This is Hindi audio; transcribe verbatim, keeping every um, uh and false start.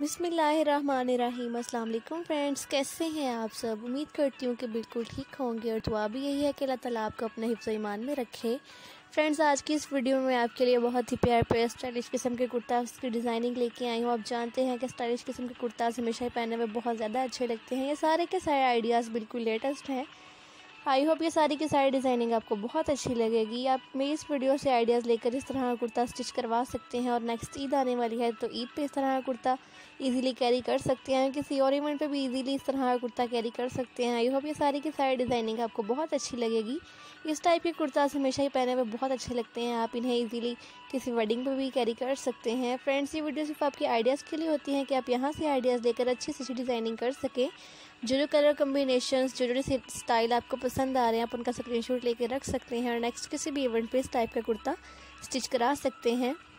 बिस्मिल्लाहिर्रहमानिर्रहीम। अस्सलाम वालेकुम फ्रेंड्स, कैसे हैं आप सब। उम्मीद करती हूँ कि बिल्कुल ठीक होंगे और दुआ भी यही है कि अल्लाह ताला आपको अपने हिफ्ज़ ईमान में रखे। फ्रेंड्स, आज की इस वीडियो में आपके लिए बहुत ही प्यार प्यार स्टाइलिश किस्म के कुर्ता की डिज़ाइनिंग लेके आई हूँ। आप जानते हैं कि स्टाइलिश किस्म के कुर्ताज हमेशा ही पहनने में बहुत ज़्यादा अच्छे लगते हैं। ये सारे के सारे आइडियाज़ बिल्कुल लेटेस्ट हैं। आई होप ये सारी की सारी डिज़ाइनिंग आपको बहुत अच्छी लगेगी। आप मेरी इस वीडियो से आइडियाज़ लेकर इस तरह का कुर्ता स्टिच करवा सकते हैं और नेक्स्ट ईद आने वाली है तो ईद पे इस तरह का कुर्ता इजीली कैरी कर सकते हैं। किसी और इवेंट पे भी इजीली इस तरह का कुर्ता कैरी कर सकते हैं। आई होप ये सारी की सारी डिज़ाइनिंग आपको बहुत अच्छी लगेगी। इस टाइप के कुर्ताज हमेशा ही पहने में बहुत अच्छे लगते हैं। आप इन्हें ईजीली किसी वेडिंग पे भी कैरी कर सकते हैं। फ्रेंड्स, ये वीडियो सिर्फ आपके आइडियाज़ के लिए होती हैं कि आप यहाँ से आइडियाज़ लेकर अच्छी से अच्छी डिज़ाइनिंग कर सकें। जो जो कलर कम्बिनेशंस, जो जो स्टाइल आपको पसंद आ रहे हैं, आप उनका स्क्रीनशॉट लेके रख सकते हैं और नेक्स्ट किसी भी इवेंट पे इस टाइप का कुर्ता स्टिच करा सकते हैं।